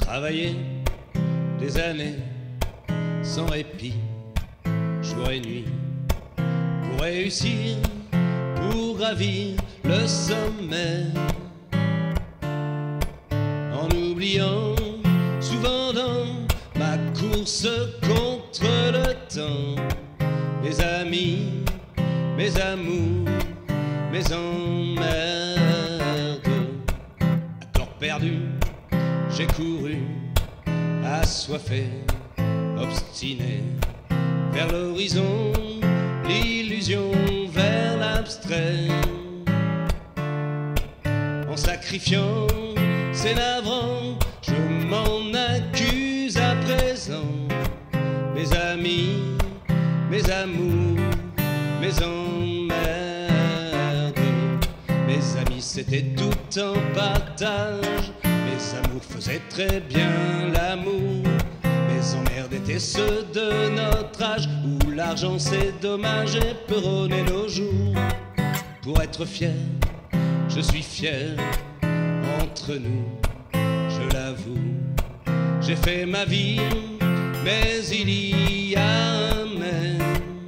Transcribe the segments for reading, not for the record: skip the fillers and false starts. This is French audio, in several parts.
Travailler des années sans répit, jour et nuit, pour réussir, pour gravir le sommet, en oubliant souvent dans ma course contre le temps mes amis, mes amours, mes emmerdes. À corps perdu, j'ai couru, assoiffé, obstiné, vers l'horizon, l'illusion, vers l'abstrait. En sacrifiant, c'est navrant, je m'en accuse à présent. Mes amis, mes amours, mes emmerdes. Mes amis, c'était tout en partage. Mes amours faisaient très bien l'amour. Mes emmerdes étaient ceux de notre âge, où l'argent c'est dommage et peuronner nos jours. Pour être fier, je suis fier. Entre nous, je l'avoue, j'ai fait ma vie, mais il y a un mais.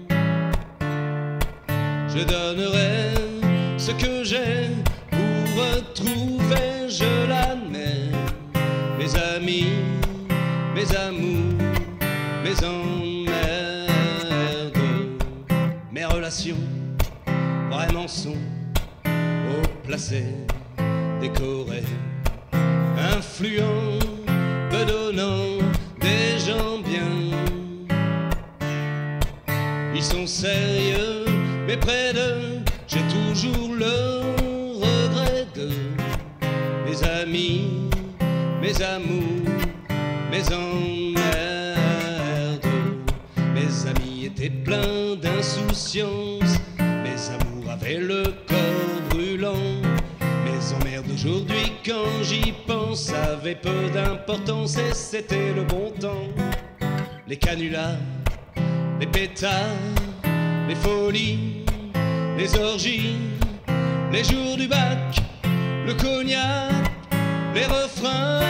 Je donnerai ce que j'ai pour retrouver, je l'admets, mes amis, mes amours, mes emmerdes. Mes relations vraiment sont haut placées, décorées, influents, bedonnants, des gens bien. Ils sont sérieux, mais près d'eux, j'ai toujours le regret de mes amis, mes amours, mes emmerdes. Mes amis étaient pleins d'insouciance, mes amours avaient le corps brûlant. Mes emmerdes d'aujourd'hui, quand j'y pense, avaient peu d'importance et c'était le bon temps. Les canulars, les pétards, les folies, les orgies, les jours du bac, le cognac, les refrains,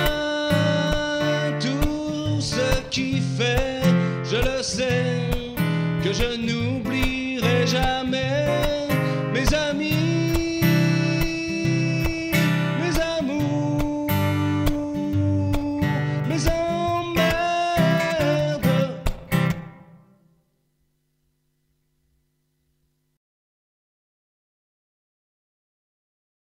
tout ce qui fait, je le sais, que je n'oublierai jamais.